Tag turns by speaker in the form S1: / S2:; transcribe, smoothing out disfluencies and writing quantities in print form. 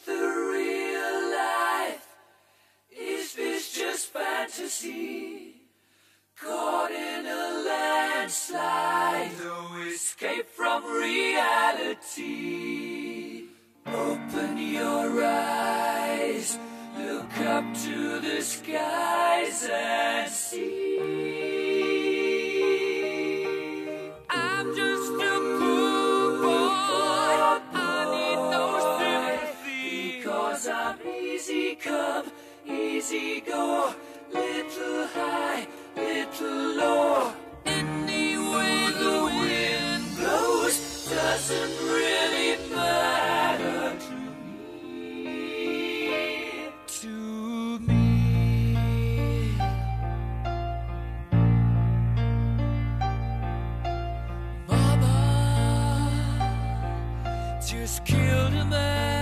S1: the real life? Is this just fantasy? Caught in a landslide, no escape from reality. Open your eyes, look up to the skies and see. I'm just a poor boy, I need no sympathy. Because I'm easy come, easy go, little high, little low. Any way the wind blows doesn't really matter to me. To me. Mama just killed a man.